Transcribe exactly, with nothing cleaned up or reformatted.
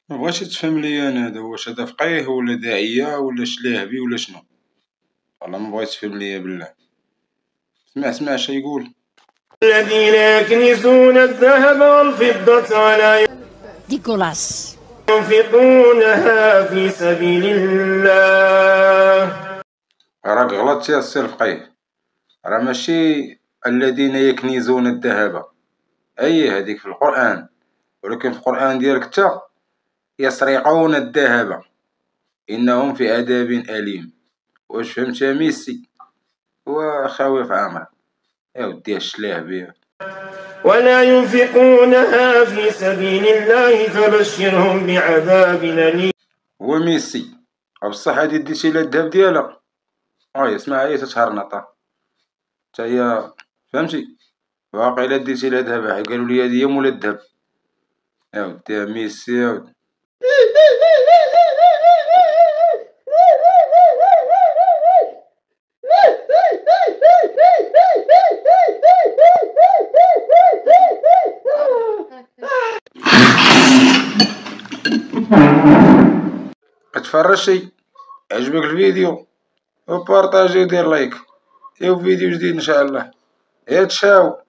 مبغيتش تفهم ليا انا هذا واش هذا فقيه ولا داعية ولا شلاهبي ولا شنو؟ والله مبغيتش تفهم ليا بالله. اسمع اسمع اش يقول. الذين يكنزون الذهب والفضة ولا ديكولاس ينفقونها في سبيل الله. راك غلطت يا السي الفقيه، راه ماشي الذين يكنزون الذهب، اي هذيك في القرآن، ولكن في القرآن ديالك انت يسرقون الذهب انهم في عذاب اليم. واش فهمتها ميسي؟ وخاوي في عامرك يا ودي الشلاهبي. ولا ينفقونها في سبيل الله فبشرهم بعذاب أليم. هو ميسي بصح هادي ديتي لها الذهب ديالها، اه اسمع هي تتهرنطا حتى هي، فهمتي؟ واقيلا ديتي لها ذهب، قالوا لي هادي هي مولا الذهب. يا ودي يا ميسي يا ودي. تفرجتي؟ عجبك الفيديو؟ وبارطاجي ودير لايك، يا فيديو جديد ان شاء الله. يا تشاو.